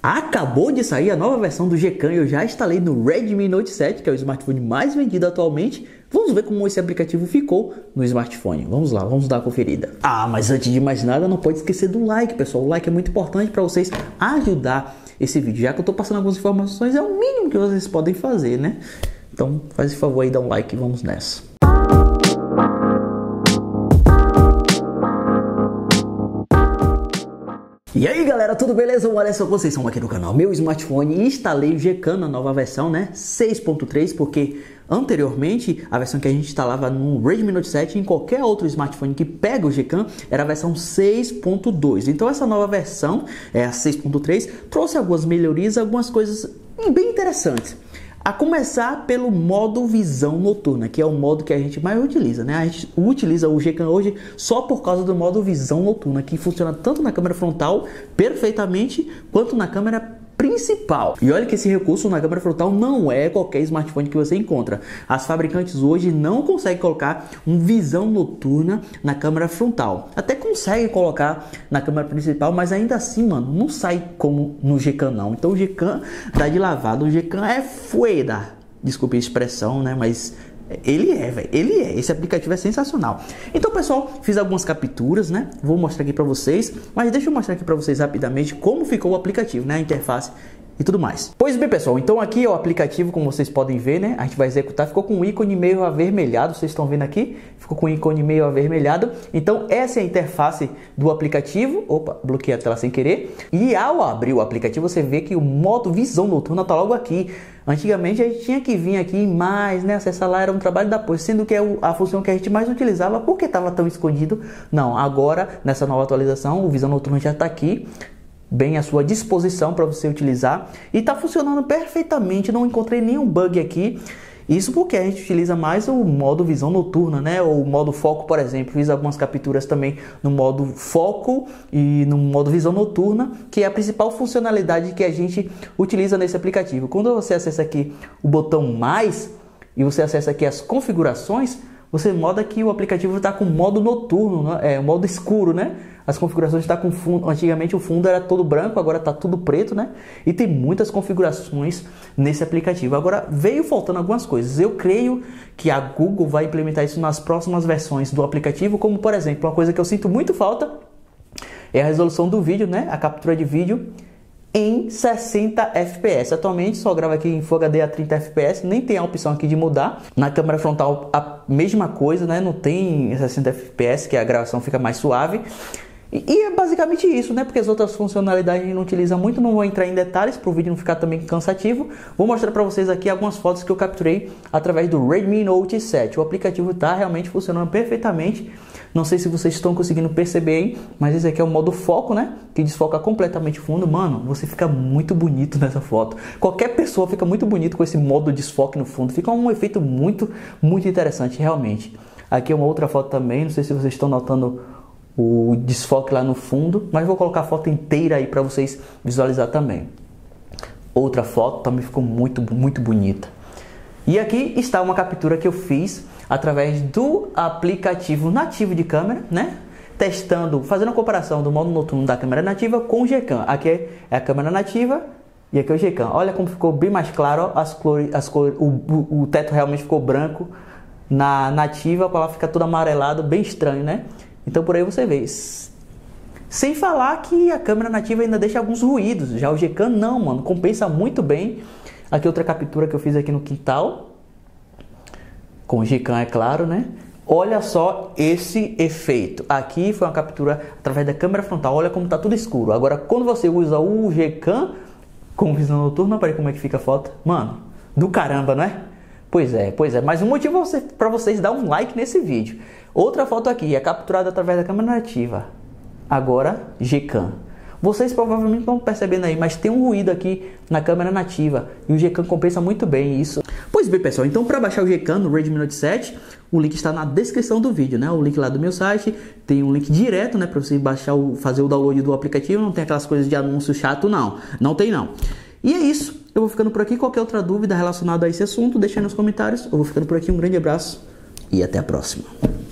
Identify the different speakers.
Speaker 1: Acabou de sair a nova versão do Gcam e eu já instalei no Redmi Note 7, que é o smartphone mais vendido atualmente. Vamos ver como esse aplicativo ficou no smartphone. Vamos lá, vamos dar uma conferida. Mas antes de mais nada, não pode esquecer do like, pessoal. O like é muito importante para vocês ajudar esse vídeo. Já que eu estou passando algumas informações, é o mínimo que vocês podem fazer, né? Então, faz esse favor aí, dá um like e vamos nessa. E aí galera, tudo beleza? Olha só, vocês estão aqui no canal Meu Smartphone e instalei o Gcam na nova versão, né? 6.3, porque anteriormente a versão que a gente instalava no Redmi Note 7 e em qualquer outro smartphone que pega o Gcam era a versão 6.2. Então essa nova versão, a 6.3, trouxe algumas melhorias, algumas coisas bem interessantes. A começar pelo modo visão noturna, que é o modo que a gente mais utiliza, né? A gente utiliza o Gcam hoje só por causa do modo visão noturna, que funciona tanto na câmera frontal perfeitamente, quanto na câmera principal. E olha que esse recurso na câmera frontal não é qualquer smartphone que você encontra. As fabricantes hoje não conseguem colocar uma visão noturna na câmera frontal. Até conseguem colocar na câmera principal, mas ainda assim, mano, não sai como no Gcam não. Então o Gcam dá de lavada, o Gcam é fueda. Desculpe a expressão, né, mas ele é, velho. Ele é. Esse aplicativo é sensacional. Então, pessoal, fiz algumas capturas, né? Vou mostrar aqui pra vocês. Mas deixa eu mostrar aqui pra vocês rapidamente como ficou o aplicativo, né? A interface e tudo mais. Pois bem, pessoal, então aqui é o aplicativo, como vocês podem ver, né? A gente vai executar, ficou com um ícone meio avermelhado, vocês estão vendo aqui? Ficou com um ícone meio avermelhado. Então essa é a interface do aplicativo. Opa, bloqueei a tela sem querer. E ao abrir o aplicativo, você vê que o modo visão noturna tá logo aqui. Antigamente a gente tinha que vir aqui mais, né? Acessar lá era um trabalho da porra, sendo que é a função que a gente mais utilizava, porque estava tão escondido. Não, agora nessa nova atualização, o visão noturna já está aqui, bem à sua disposição para você utilizar e está funcionando perfeitamente. Não encontrei nenhum bug aqui. Isso porque a gente utiliza mais o modo visão noturna, né? Ou o modo foco, por exemplo. Fiz algumas capturas também no modo foco e no modo visão noturna, que é a principal funcionalidade que a gente utiliza nesse aplicativo. Quando você acessa aqui o botão mais e você acessa aqui as configurações, você moda que o aplicativo está com modo noturno, né? Modo escuro, né? As configurações estão com fundo. Antigamente o fundo era todo branco, agora está tudo preto, né? E tem muitas configurações nesse aplicativo. Agora veio faltando algumas coisas. Eu creio que a Google vai implementar isso nas próximas versões do aplicativo, como por exemplo, uma coisa que eu sinto muito falta é a resolução do vídeo, né? A captura de vídeo em 60 fps. Atualmente só gravo aqui em Full HD a 30 fps, nem tem a opção aqui de mudar. Na câmera frontal a mesma coisa, né? Não tem 60 fps, que a gravação fica mais suave. E é basicamente isso, né? Porque as outras funcionalidades a gente não utiliza muito, não vou entrar em detalhes para o vídeo não ficar também cansativo. Vou mostrar para vocês aqui algumas fotos que eu capturei através do Redmi Note 7. O aplicativo está realmente funcionando perfeitamente. Não sei se vocês estão conseguindo perceber aí, mas esse aqui é o modo foco, né? Que desfoca completamente o fundo. Mano, você fica muito bonito nessa foto. Qualquer pessoa fica muito bonito com esse modo desfoque no fundo. Fica um efeito muito interessante, realmente. Aqui é uma outra foto também, não sei se vocês estão notando o desfoque lá no fundo, mas vou colocar a foto inteira aí para vocês visualizar também. Outra foto também ficou muito bonita. E aqui está uma captura que eu fiz através do aplicativo nativo de câmera, né? Testando, fazendo a comparação do modo noturno da câmera nativa com o Gcam. Aqui é a câmera nativa e aqui é o Gcam. Olha como ficou bem mais claro, ó, as cores, o teto realmente ficou branco. Na nativa, ela fica toda amarelado, bem estranho, né? Então por aí você vê. Sem falar que a câmera nativa ainda deixa alguns ruídos. Já o Gcam não, mano. Compensa muito bem. Aqui outra captura que eu fiz aqui no quintal. Com o Gcam, é claro, né? Olha só esse efeito. Aqui foi uma captura através da câmera frontal. Olha como tá tudo escuro. Agora quando você usa o Gcam com visão noturna, olha como é que fica a foto. Mano, do caramba, não é? Pois é. Mas um motivo para vocês dar um like nesse vídeo. Outra foto aqui é capturada através da câmera nativa. Agora, Gcam. Vocês provavelmente estão percebendo aí, mas tem um ruído aqui na câmera nativa. E o Gcam compensa muito bem isso. Pois bem, pessoal, então para baixar o Gcam no Redmi Note 7, o link está na descrição do vídeo, né? O link lá do meu site, tem um link direto, né? Para você baixar, fazer o download do aplicativo. Não tem aquelas coisas de anúncio chato, não. Não tem, não. E é isso. Eu vou ficando por aqui. Qualquer outra dúvida relacionada a esse assunto, deixa aí nos comentários. Eu vou ficando por aqui. Um grande abraço e até a próxima.